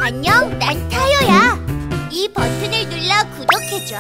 안녕, 난 타요야. 이 버튼을 눌러 구독해줘.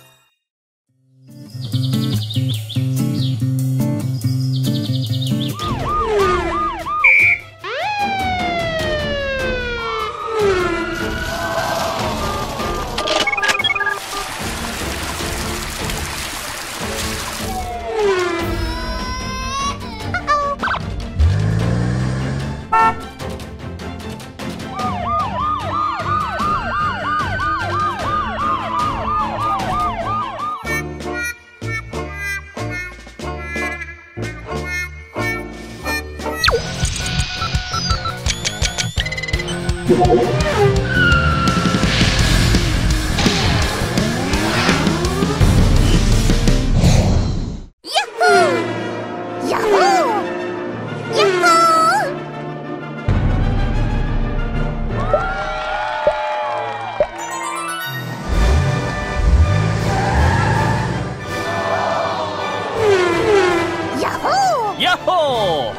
야호!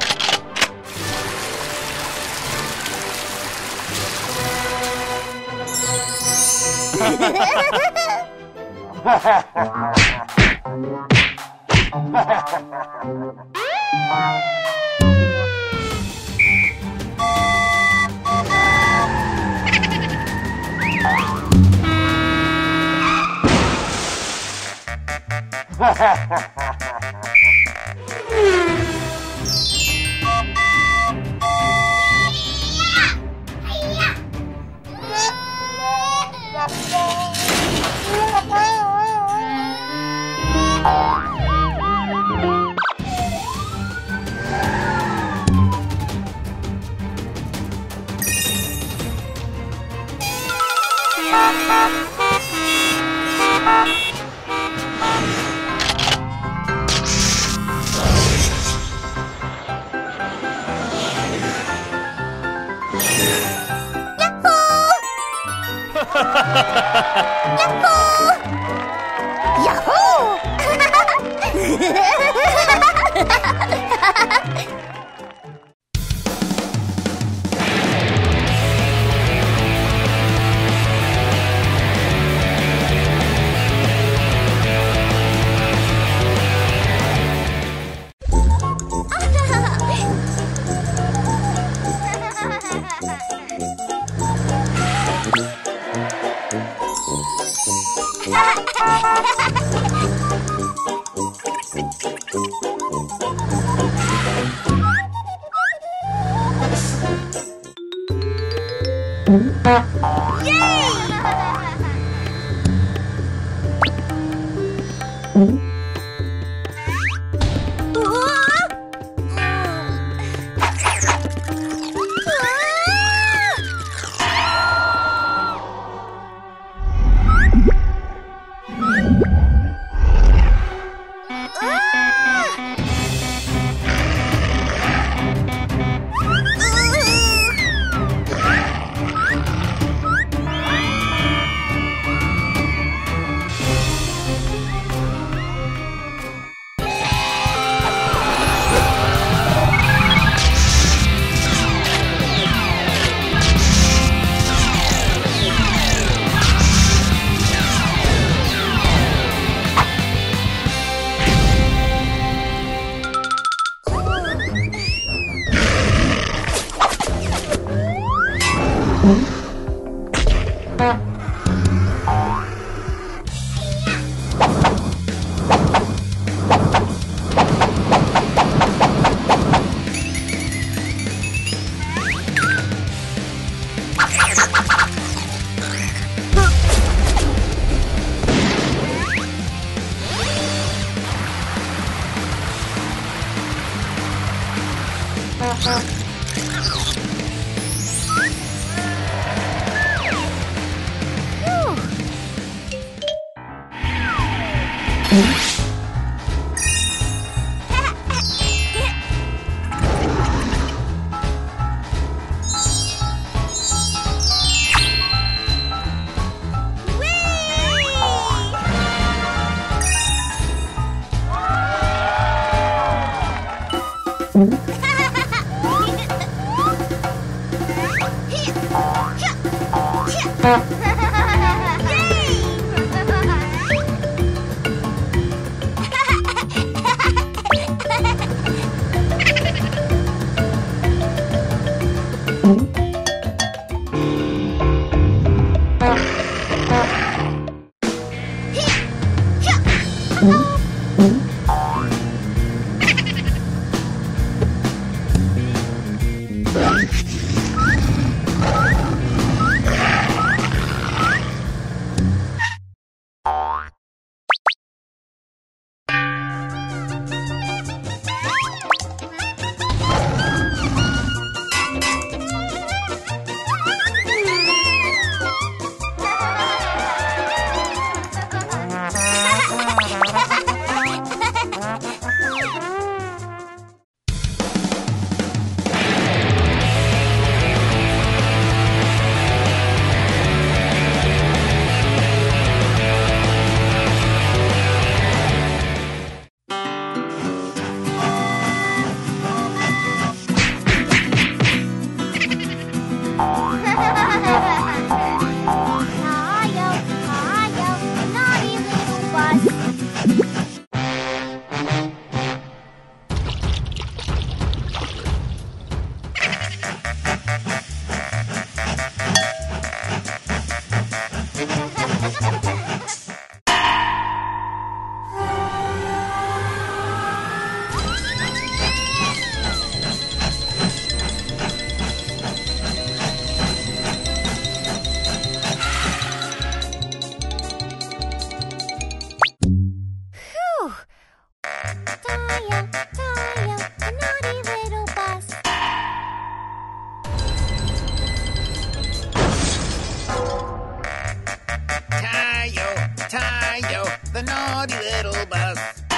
The naughty little bus.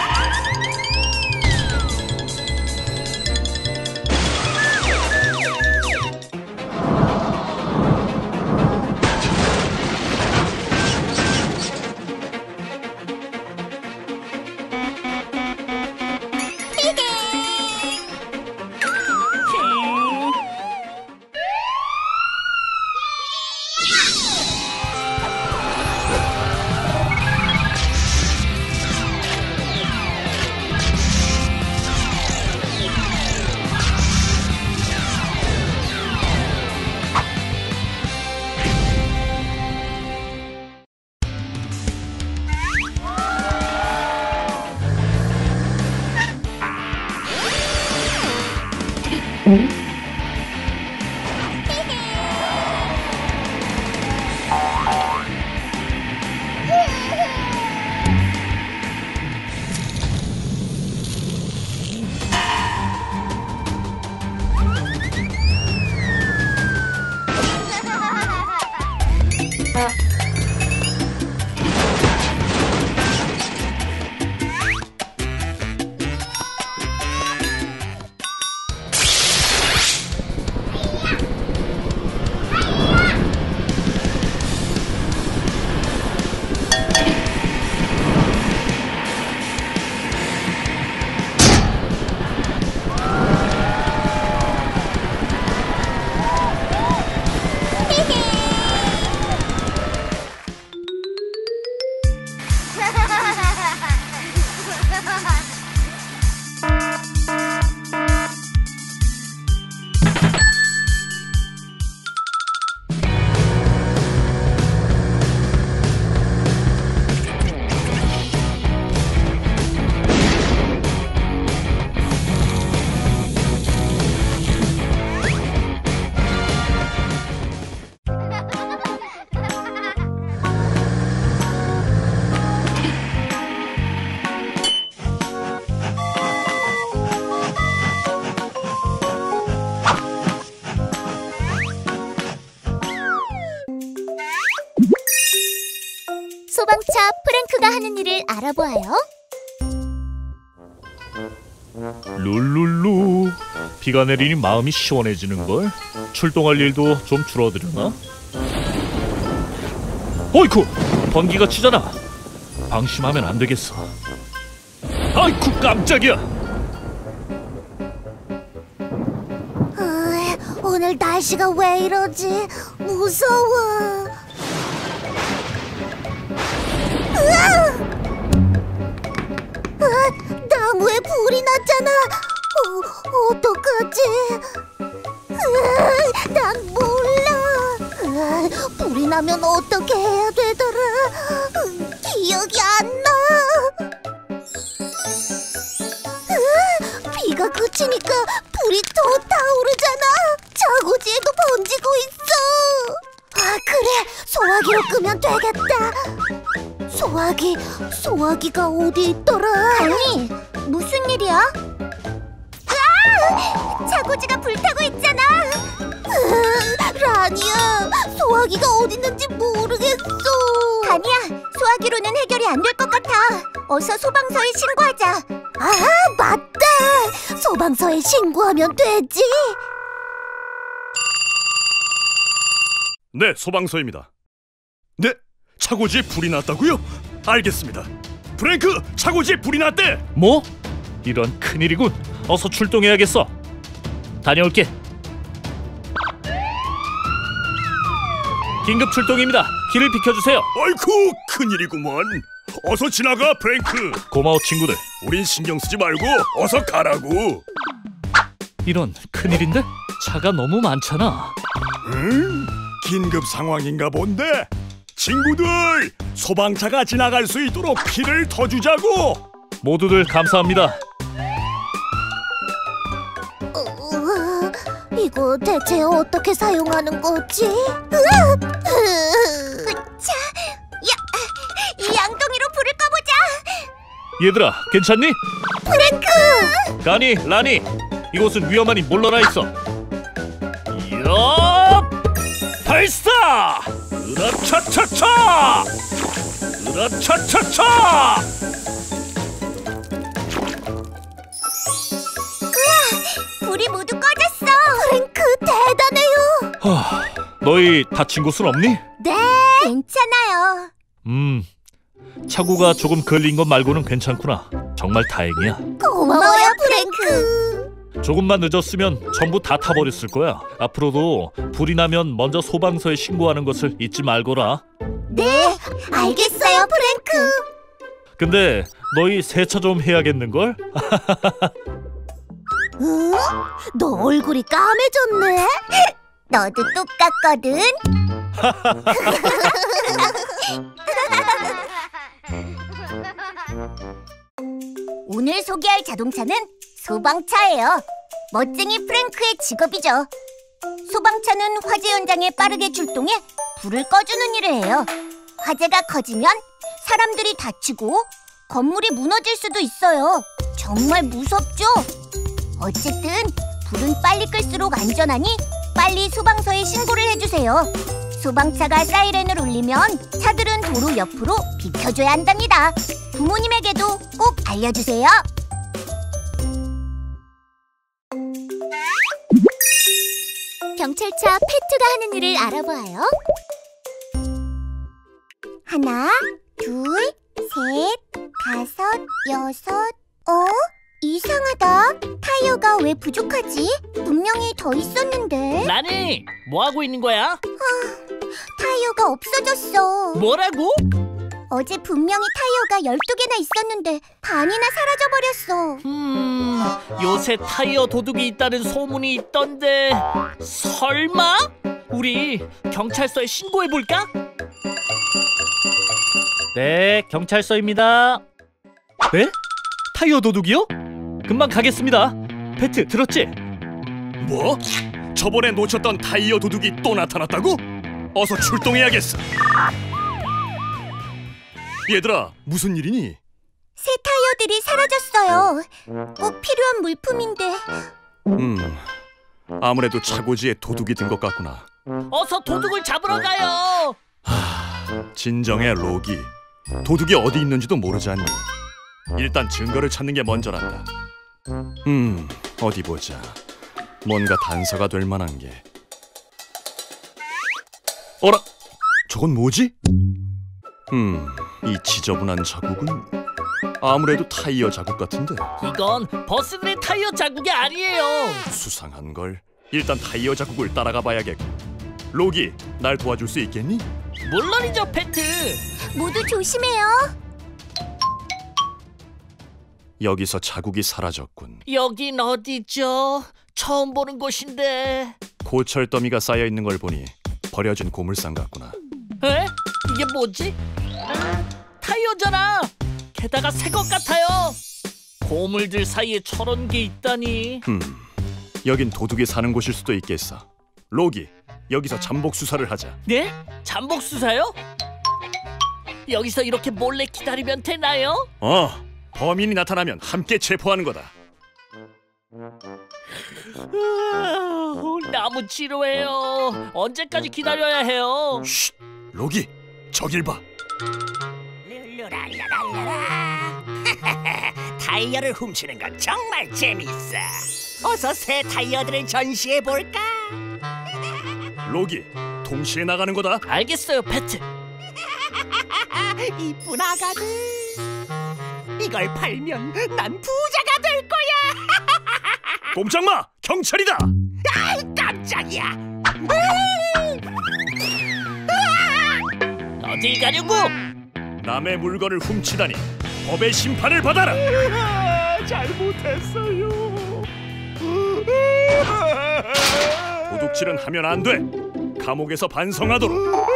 소방차 프랭크가 하는 일을 알아보아요. 룰룰루. 비가 내리니 마음이 시원해지는걸. 출동할 일도 좀 줄어들려나? 어이쿠! 번기가 치잖아. 방심하면 안 되겠어. 아이쿠 깜짝이야. 오늘 날씨가 왜 이러지? 무서워. 나무에 불이 났잖아. 어떡하지? 난 몰라. 불이 나면 어떻게 해야 되더라? 기억이 안 나. 비가 그치니까 불이 더 타오르잖아. 자고지에도 번지고 있어. 아, 그래, 소화기로 끄면 되겠다. 소화기가 어디 있더라? 아니, 무슨 일이야? 자고지가 불타고 있잖아. 라니야, 소화기가 어디 있는지 모르겠어. 다니야, 소화기로는 해결이 안 될 것 같아. 어서 소방서에 신고하자. 아, 맞다. 소방서에 신고하면 되지. 네, 소방서입니다. 네, 차고지에 불이 났다고요? 알겠습니다. 프랭크, 차고지에 불이 났대. 뭐? 이런 큰일이군. 어서 출동해야겠어. 다녀올게. 긴급 출동입니다. 길을 비켜주세요. 아이쿠, 큰일이구먼. 어서 지나가, 프랭크. 고마워 친구들. 우린 신경 쓰지 말고 어서 가라고. 이런 큰일인데? 차가 너무 많잖아. 긴급 상황인가 본데. 친구들, 소방차가 지나갈 수 있도록 길을 터주자고. 모두들 감사합니다. 이거 대체 어떻게 사용하는 거지? 이 양동이로 불을 꺼보자. 얘들아, 괜찮니? 프랭크! 가니, 라니, 이곳은 위험하니 물러나 있어. 이야! 발사! 으라차차차! 으라차차차! 불이 모두 꺼졌어. 프랭크, 대단해요. 너희 다친 곳은 없니? 네, 괜찮아요. 차고가 조금 걸린 것 말고는 괜찮구나. 정말 다행이야. 고마워요, 프랭크. 조금만 늦었으면 전부 다 타버렸을 거야. 앞으로도 불이 나면 먼저 소방서에 신고하는 것을 잊지 말거라. 네, 알겠어요, 프랭크. 근데 너희 세차 좀 해야겠는걸? 너 얼굴이 까매졌네. 너도 똑같거든. 오늘 소개할 자동차는 소방차예요. 멋쟁이 프랭크의 직업이죠. 소방차는 화재 현장에 빠르게 출동해 불을 꺼주는 일을 해요. 화재가 커지면 사람들이 다치고 건물이 무너질 수도 있어요. 정말 무섭죠? 어쨌든 불은 빨리 끌수록 안전하니 빨리 소방서에 신고를 해주세요. 소방차가 사이렌을 울리면 차들은 도로 옆으로 비켜줘야 한답니다. 부모님에게도 꼭 알려주세요. 경찰차 페트가 하는 일을 알아보아요. 하나, 둘, 셋, 다섯, 여섯. 이상하다. 타이어가 왜 부족하지? 분명히 더 있었는데. 라니, 뭐 하고 있는 거야? 타이어가 없어졌어. 뭐라고? 어제 분명히 타이어가 12개나 있었는데 반이나 사라져버렸어. 요새 타이어 도둑이 있다는 소문이 있던데 설마? 우리 경찰서에 신고해볼까? 네, 경찰서입니다. 네? 타이어 도둑이요? 금방 가겠습니다. 페트, 들었지? 뭐? 저번에 놓쳤던 타이어 도둑이 또 나타났다고? 어서 출동해야겠어. 얘들아, 무슨 일이니? 새 타이어들이 사라졌어요. 꼭 필요한 물품인데. 아무래도 차고지에 도둑이 든 것 같구나. 어서 도둑을 잡으러 가요. 진정해, 로기. 도둑이 어디 있는지도 모르지 않니? 일단 증거를 찾는 게 먼저란다. 어디 보자. 뭔가 단서가 될 만한 게. 어라? 저건 뭐지? 이 지저분한 자국은 아무래도 타이어 자국 같은데. 이건 버스들의 타이어 자국이 아니에요. 수상한 걸. 일단 타이어 자국을 따라가 봐야겠고. 로기, 날 도와줄 수 있겠니? 물론이죠, 페트. 모두 조심해요. 여기서 자국이 사라졌군. 여긴 어디죠? 처음 보는 곳인데. 고철 더미가 쌓여 있는 걸 보니 버려진 고물상 같구나. 에? 이게 뭐지? 타이어잖아. 게다가 새 것 같아요. 고물들 사이에 저런 게 있다니. 여긴 도둑이 사는 곳일 수도 있겠어. 로기, 여기서 잠복 수사를 하자. 네? 잠복 수사요? 여기서 이렇게 몰래 기다리면 되나요? 범인이 나타나면 함께 체포하는 거다. 나무 지루해요. 언제까지 기다려야 해요? 쉿! 로기, 저길 봐. 룰루랄라랄라라. 타이어를 훔치는 건 정말 재밌어. 어서 새 타이어들을 전시해 볼까? 로기, 동시에 나가는 거다. 알겠어요, 패트. 이쁜 아가들. 이걸 팔면 난 부자가 될 거야. 꼼짝 마! 경찰이다! 깜짝이야. 어딜 가려고? 남의 물건을 훔치다니 법의 심판을 받아라! 잘못했어요. 도둑질은 하면 안 돼! 감옥에서 반성하도록!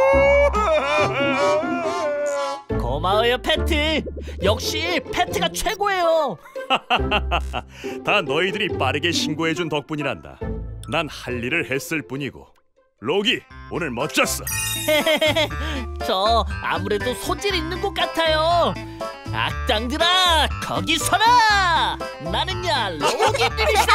고마워요, 패트. 역시 패트가 최고예요. 다 너희들이 빠르게 신고해준 덕분이란다. 난 할 일을 했을 뿐이고. 로기, 오늘 멋졌어. 저 아무래도 소질 있는 것 같아요. 악당들아, 거기 서라. 나는야 로기들이다.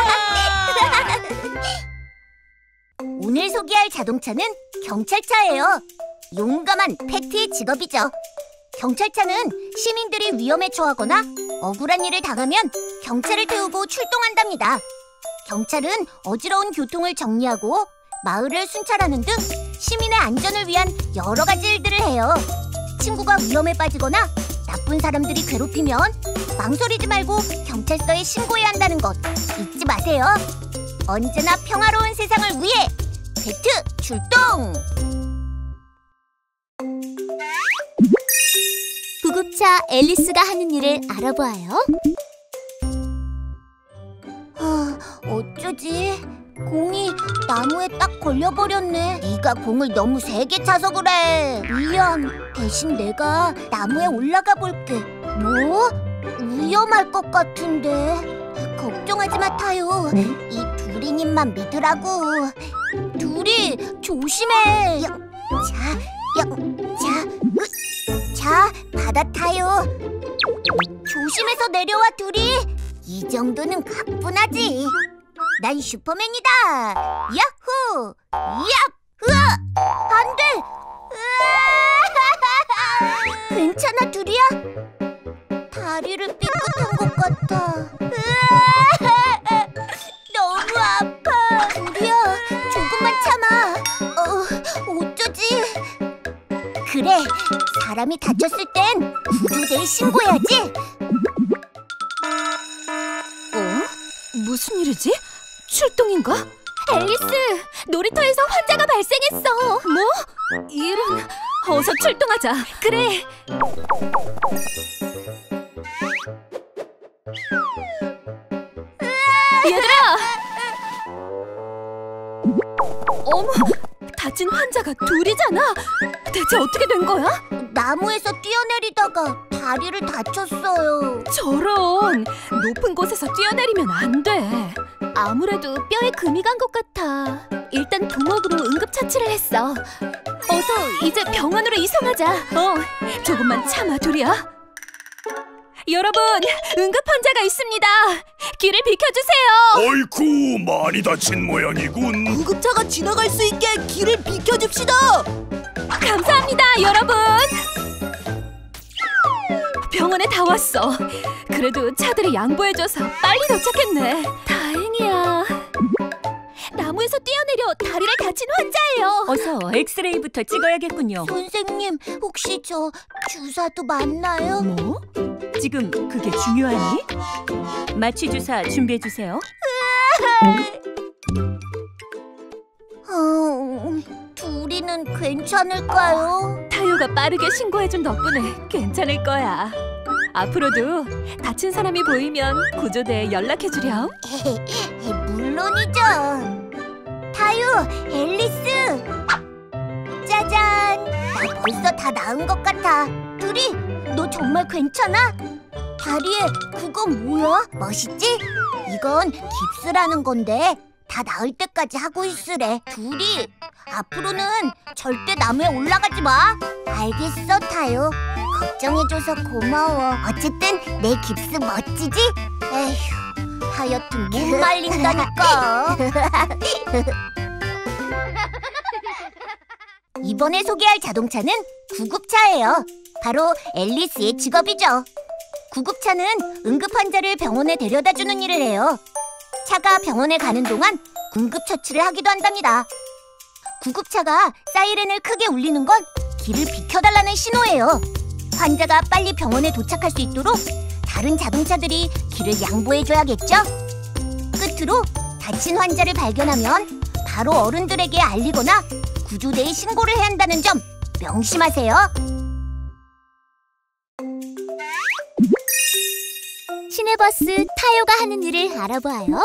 오늘 소개할 자동차는 경찰차예요. 용감한 패트의 직업이죠. 경찰차는 시민들이 위험에 처하거나 억울한 일을 당하면 경찰을 태우고 출동한답니다. 경찰은 어지러운 교통을 정리하고 마을을 순찰하는 등 시민의 안전을 위한 여러 가지 일들을 해요. 친구가 위험에 빠지거나 나쁜 사람들이 괴롭히면 망설이지 말고 경찰서에 신고해야 한다는 것 잊지 마세요. 언제나 평화로운 세상을 위해 패트 출동! 구급차 앨리스가 하는 일을 알아보아요. 어쩌지? 공이 나무에 딱 걸려버렸네. 네가 공을 너무 세게 차서 그래. 미안. 대신 내가 나무에 올라가 볼게. 뭐? 위험할 것 같은데. 걱정하지 마, 타요. 이 두리님만 믿으라고. 두리, 조심해. 자, 바다 타요. 조심해서 내려와, 두리. 이 정도는 가뿐하지. 난 슈퍼맨이다. 야호! 안 돼! 괜찮아, 두리야? 다리를 삐끗한 것 같아. 너무 아파. 두리야, 조금만 참아. 어쩌지? 그래, 사람이 다쳤을 땐 구조대에 신고해야지. 무슨 일이지? 출동인가? 앨리스! 놀이터에서 환자가 발생했어! 뭐? 이런... 어서 출동하자! 그래! 얘들아! 어머! 다친 환자가 둘이잖아! 대체 어떻게 된 거야? 나무에서 뛰어내리다가 다리를 다쳤어요. 저런! 높은 곳에서 뛰어내리면 안 돼! 아무래도 뼈에 금이 간 것 같아. 일단 부목으로 응급처치를 했어. 어서 이제 병원으로 이송하자. 조금만 참아, 둘이야. 여러분, 응급 환자가 있습니다. 길을 비켜주세요. 어이쿠, 많이 다친 모양이군. 구급차가 지나갈 수 있게 길을 비켜줍시다. 감사합니다, 여러분. 병원에 다 왔어. 그래도 차들이 양보해줘서 빨리 도착했네. 다행이야. 나무에서 뛰어내려 다리를 다친 환자예요. 어서 엑스레이부터 찍어야겠군요. 선생님, 혹시 저 주사도 맞나요? 뭐? 지금 그게 중요하니? 마취 주사 준비해주세요. 둘이는 괜찮을까요? 타요가 빠르게 신고해준 덕분에 괜찮을 거야. 앞으로도 다친 사람이 보이면 구조대에 연락해주렴. 물론이죠. 타요, 앨리스. 짜잔. 나 벌써 다 나은 것 같아. 둘이, 너 정말 괜찮아? 다리에 그건 뭐야? 멋있지? 이건 깁스라는 건데 다 나을 때까지 하고 있으래. 둘이, 앞으로는 절대 나무에 올라가지 마. 알겠어, 타요. 걱정해줘서 고마워. 어쨌든 내 깁스 멋지지? 에휴, 하여튼 못 말린다니까. 이번에 소개할 자동차는 구급차예요. 바로 앨리스의 직업이죠. 구급차는 응급 환자를 병원에 데려다주는 일을 해요. 차가 병원에 가는 동안 응급처치를 하기도 한답니다. 구급차가 사이렌을 크게 울리는 건 길을 비켜달라는 신호예요. 환자가 빨리 병원에 도착할 수 있도록 다른 자동차들이 길을 양보해줘야겠죠? 끝으로 다친 환자를 발견하면 바로 어른들에게 알리거나 구조대에 신고를 해야 한다는 점 명심하세요. 시내버스 타요가 하는 일을 알아봐요.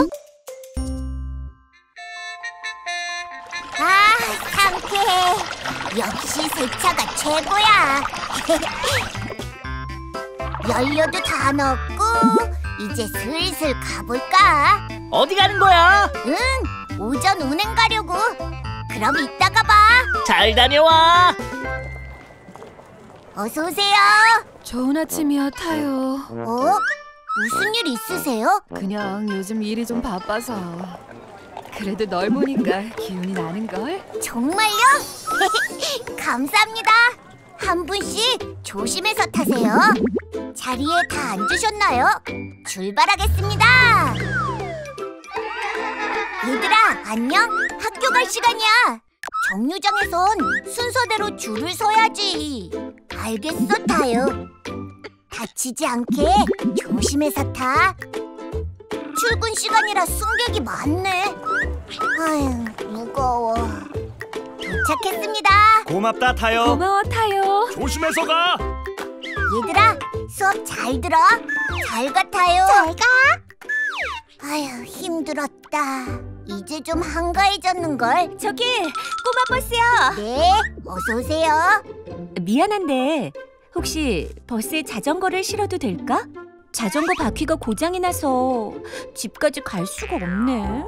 아, 상쾌해. 역시 세차가 최고야. 연료도 다 넣었고 이제 슬슬 가볼까? 어디 가는 거야? 응, 오전 운행 가려고. 그럼 이따가 봐. 잘 다녀와. 어서 오세요. 좋은 아침이야, 타요. 무슨 일 있으세요? 그냥 요즘 일이 좀 바빠서. 그래도 널 보니까 기운이 나는걸? 정말요? 감사합니다. 한 분씩 조심해서 타세요. 자리에 다 앉으셨나요? 출발하겠습니다. 얘들아, 안녕? 학교 갈 시간이야. 정류장에선 순서대로 줄을 서야지. 알겠어, 타요. 다치지 않게 조심해서 타. 출근 시간이라 승객이 많네. 아휴, 무거워. 도착했습니다. 고맙다, 타요. 고마워, 타요. 조심해서 가. 얘들아, 수업 잘 들어. 잘 가, 타요. 잘 가. 아휴, 힘들었다. 이제 좀 한가해졌는걸. 저기 꼬마 버스요. 네, 어서 오세요. 미안한데 혹시 버스에 자전거를 실어도 될까? 자전거 바퀴가 고장이 나서 집까지 갈 수가 없네.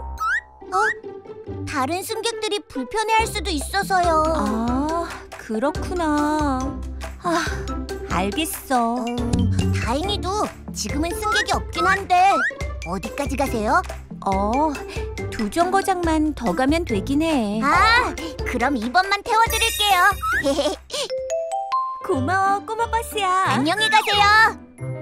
다른 승객들이 불편해할 수도 있어서요. 아, 그렇구나. 아, 알겠어. 다행히도 지금은 승객이 없긴 한데 어디까지 가세요? 2정거장만 더 가면 되긴 해. 아, 그럼 2번만 태워드릴게요. 고마워, 꼬마 버스야. 안녕히 가세요.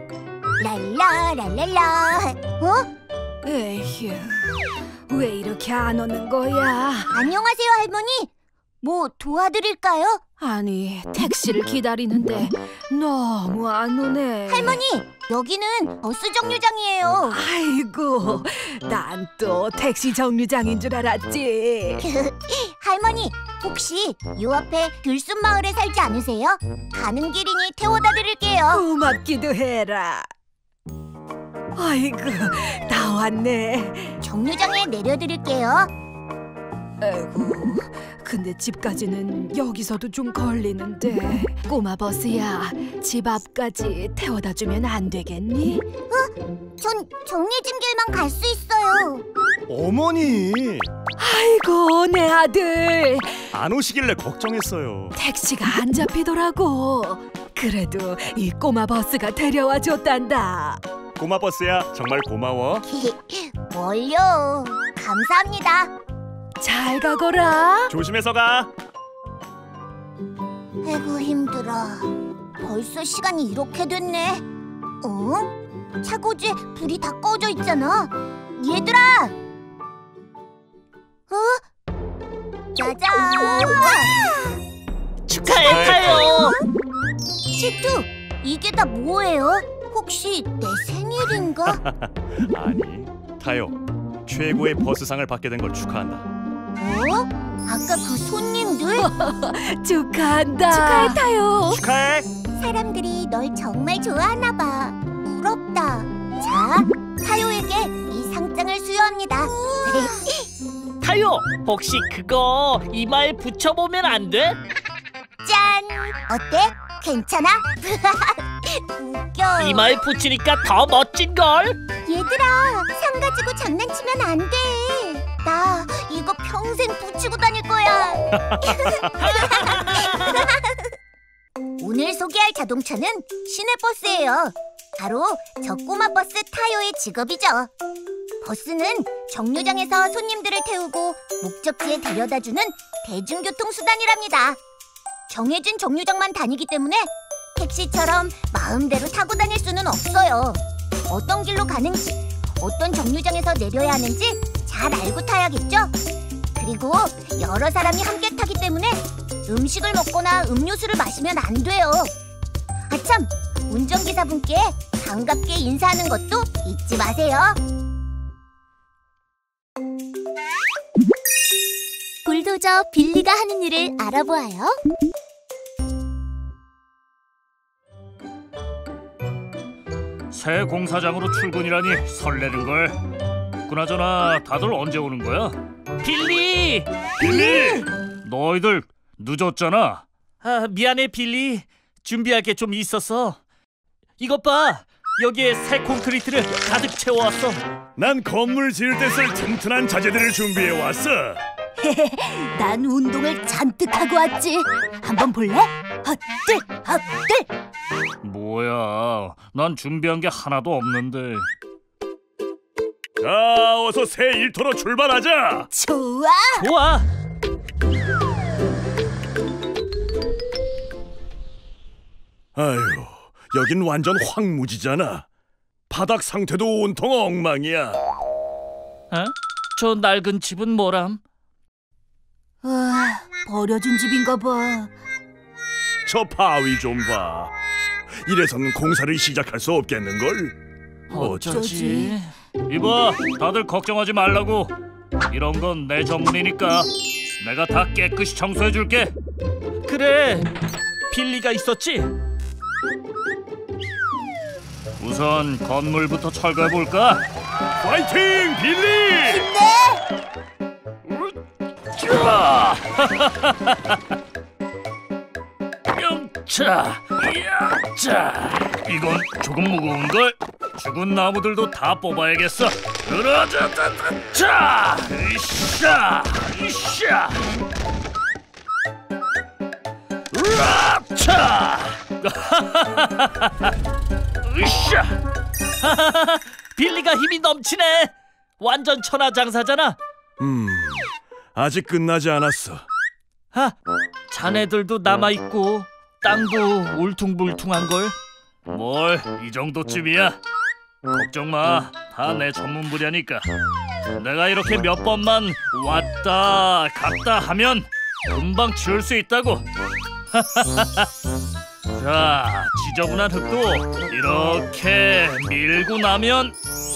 랄라랄랄라. 에휴, 왜 이렇게 안 오는 거야? 안녕하세요, 할머니. 뭐 도와드릴까요? 아니, 택시를 기다리는데 너무 안 오네. 할머니, 여기는 버스 정류장이에요. 아이고, 난 또 택시 정류장인 줄 알았지. 할머니, 혹시 요 앞에 들숨마을에 살지 않으세요? 가는 길이니 태워다 드릴게요. 고맙기도 해라. 아이고, 다 왔네. 정류장에 내려드릴게요. 아이고, 근데 집까지는 여기서도 좀 걸리는데. 꼬마 버스야, 집 앞까지 태워다 주면 안 되겠니? 전 정해진 길만 갈 수 있어요. 어머니, 아이고, 내 아들. 안 오시길래 걱정했어요. 택시가 안 잡히더라고. 그래도 이 꼬마 버스가 데려와 줬단다. 꼬마 버스야, 정말 고마워. 뭘요? 감사합니다. 잘 가거라. 조심해서 가. 아이고, 힘들어. 벌써 시간이 이렇게 됐네. 차고지에 불이 다 꺼져 있잖아. 얘들아! 짜잔! 축하해, 타요. 시투, 이게 다 뭐예요? 혹시 내 생일인가? 아니, 타요. 최고의 버스상을 받게 된 걸 축하한다. 아까 그 손님들? 축하한다. 축하해, 타요. 축하해. 사람들이 널 정말 좋아하나 봐. 부럽다. 자, 타요에게 이 상장을 수여합니다. 타요, 혹시 그거 이마에 붙여보면 안 돼? 짠! 어때? 괜찮아? 웃겨. 이마에 붙이니까 더 멋진걸? 얘들아, 상 가지고 장난치면 안 돼. 나 이거 평생 붙이고 다닐 거야. 오늘 소개할 자동차는 시내버스예요. 바로 저 꼬마 버스 타요의 직업이죠. 버스는 정류장에서 손님들을 태우고 목적지에 데려다주는 대중교통 수단이랍니다. 정해진 정류장만 다니기 때문에 택시처럼 마음대로 타고 다닐 수는 없어요. 어떤 길로 가는지, 어떤 정류장에서 내려야 하는지 잘 알고 타야겠죠? 그리고 여러 사람이 함께 타기 때문에 음식을 먹거나 음료수를 마시면 안 돼요. 아참, 운전기사분께 반갑게 인사하는 것도 잊지 마세요. 불도저 빌리가 하는 일을 알아보아요. 새 공사장으로 출근이라니 설레는걸. 그나저나 다들 언제 오는 거야? 빌리! 빌리! 너희들 늦었잖아. 아, 미안해 빌리. 준비할 게 좀 있었어. 이것 봐. 여기에 새 콘크리트를 가득 채워왔어. 난 건물 지을 때 쓸 튼튼한 자재들을 준비해 왔어. 난 운동을 잔뜩 하고 왔지. 한번 볼래? 헛들 헛들. 뭐야, 난 준비한 게 하나도 없는데. 자, 어서 새 일터로 출발하자. 좋아. 좋아. 아유, 여긴 완전 황무지잖아. 바닥 상태도 온통 엉망이야. 어? 저 낡은 집은 뭐람? 버려진 집인가 봐. 저 바위 좀 봐. 이래서는 공사를 시작할 수 없겠는걸? 어쩌지? 이봐, 다들 걱정하지 말라고. 이런 건 내 전문이니까 내가 다 깨끗이 청소해줄게. 그래. 빌리가 있었지? 우선 건물부터 철거해볼까? 파이팅, 빌리! 자, 영차, 야차. 이건 조금 무거운걸? 죽은 나무들도 다 뽑아야겠어. 으라자자자, 으쌰, 으쌰, 으라차, 으쌰. 빌리가 힘이 넘치네. 완전 천하장사잖아. 아직 끝나지 않았어. 아, 자네들도 남아있고 땅도 울퉁불퉁한걸. 뭘, 이 정도쯤이야. 걱정 마, 다 내 전문 분야니까. 내가 이렇게 몇 번만 왔다 갔다 하면 금방 치울 수 있다고. 자, 지저분한 흙도 이렇게 밀고 나면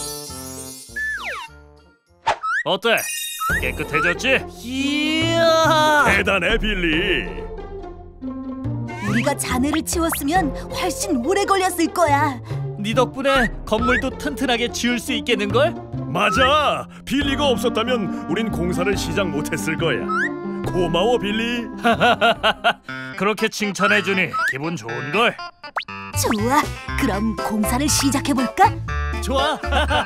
어때? 깨끗해졌지? 이야. 대단해, 빌리. 우리가 잔해를 치웠으면 훨씬 오래 걸렸을 거야. 네 덕분에 건물도 튼튼하게 지을 수 있겠는걸? 맞아. 빌리가 없었다면 우린 공사를 시작 못했을 거야. 고마워, 빌리. 그렇게 칭찬해주니 기분 좋은걸? 좋아. 그럼 공사를 시작해볼까? 좋아.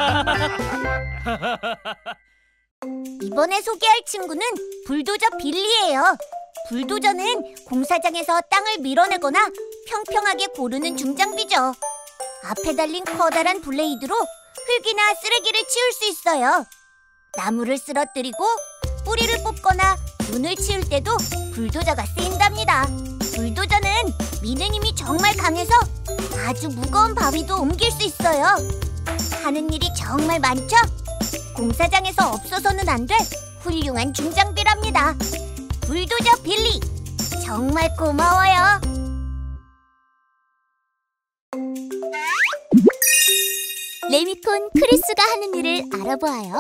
이번에 소개할 친구는 불도저 빌리예요. 불도저는 공사장에서 땅을 밀어내거나 평평하게 고르는 중장비죠. 앞에 달린 커다란 블레이드로 흙이나 쓰레기를 치울 수 있어요. 나무를 쓰러뜨리고 뿌리를 뽑거나 눈을 치울 때도 불도저가 쓰인답니다. 불도저는 미는 힘이 정말 강해서 아주 무거운 바위도 옮길 수 있어요. 하는 일이 정말 많죠? 공사장에서 없어서는 안 될 훌륭한 중장비랍니다. 불도저 빌리, 정말 고마워요. 레미콘 크리스가 하는 일을 알아보아요.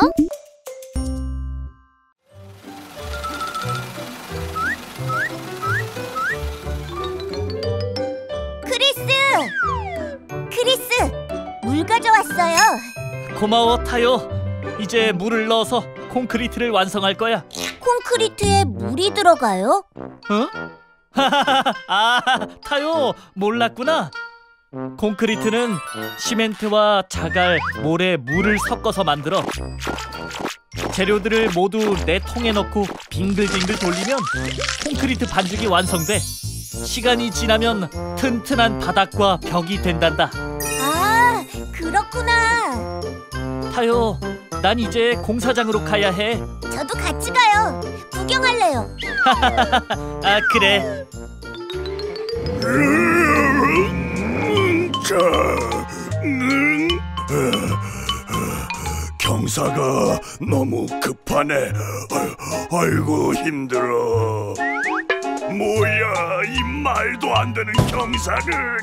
크리스, 물 가져왔어요. 고마워 타요. 이제 물을 넣어서 콘크리트를 완성할 거야. 콘크리트에 물이 들어가요? 어? 아, 타요. 몰랐구나. 콘크리트는 시멘트와 자갈, 모래, 물을 섞어서 만들어. 재료들을 모두 내 통에 넣고 빙글빙글 돌리면 콘크리트 반죽이 완성돼. 시간이 지나면 튼튼한 바닥과 벽이 된단다. 아, 그렇구나. 타요, 난 이제 공사장으로 가야 해. 저도 같이 가요. 구경할래요. 아, 그래. 경사가 너무 급하네. 아이고 힘들어. 뭐야 이 말도 안 되는 경사는.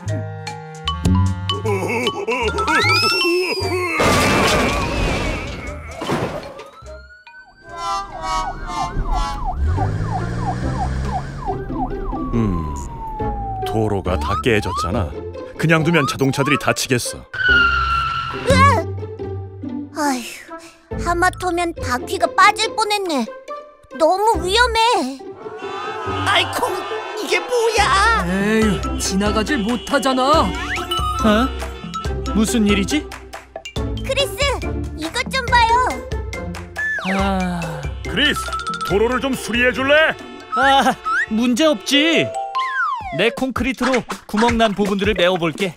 도로가 다 깨졌잖아. 그냥 두면 자동차들이 다치겠어. 아휴, 하마터면 바퀴가 빠질 뻔했네. 너무 위험해. 아이콩, 이게 뭐야? 에이, 지나가질 못하잖아. 어? 무슨 일이지? 크리스, 이것 좀 봐요. 아, 크리스, 도로를 좀 수리해 줄래? 문제 없지. 내 콘크리트로 구멍난 부분들을 메워볼게.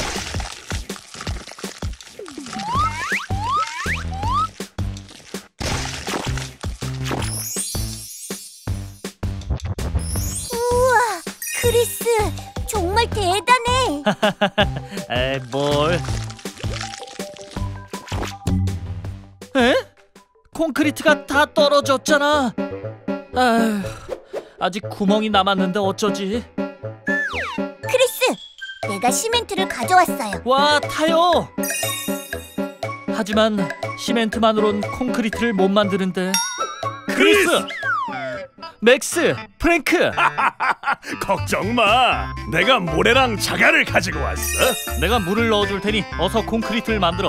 우와, 크리스, 정말 대단해. 에이, 뭘? 에? 콘크리트가 다 떨어졌잖아. 아휴, 아직 구멍이 남았는데 어쩌지? 크리스, 내가 시멘트를 가져왔어요. 와, 타요. 하지만 시멘트만으론 콘크리트를 못 만드는데. 크리스! 맥스! 프랭크! 걱정 마. 내가 모래랑 자갈을 가지고 왔어. 내가 물을 넣어줄 테니 어서 콘크리트를 만들어.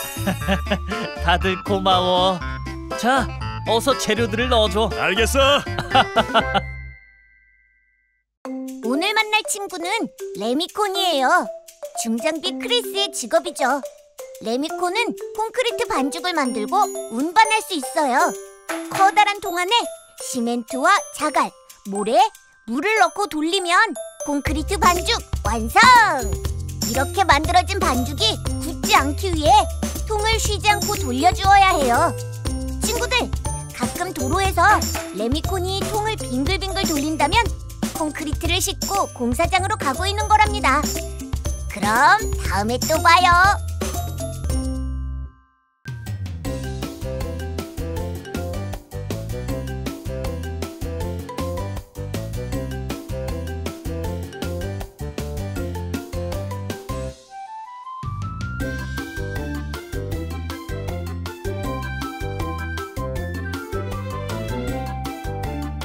다들 고마워. 자, 어서 재료들을 넣어줘. 알겠어. 오늘 만날 친구는 레미콘이에요. 중장비 크리스의 직업이죠. 레미콘은 콘크리트 반죽을 만들고 운반할 수 있어요. 커다란 통 안에 시멘트와 자갈, 모래, 물을 넣고 돌리면 콘크리트 반죽 완성! 이렇게 만들어진 반죽이 굳지 않기 위해 통을 쉬지 않고 돌려주어야 해요. 친구들, 가끔 도로에서 레미콘이 통을 빙글빙글 돌린다면 콘크리트를 싣고 공사장으로 가고 있는 거랍니다. 그럼 다음에 또 봐요.